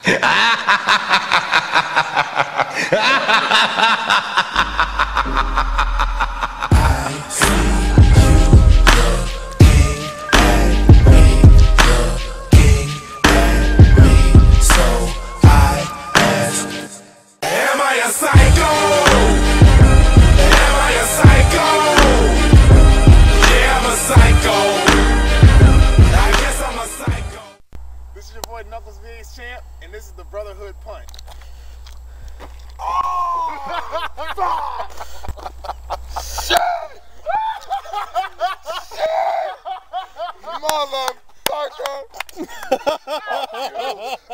This is your boy Knuckles VBH Champ, and this is the BrotherHood Punt. Oh! Shit! Shit! Motherfucker!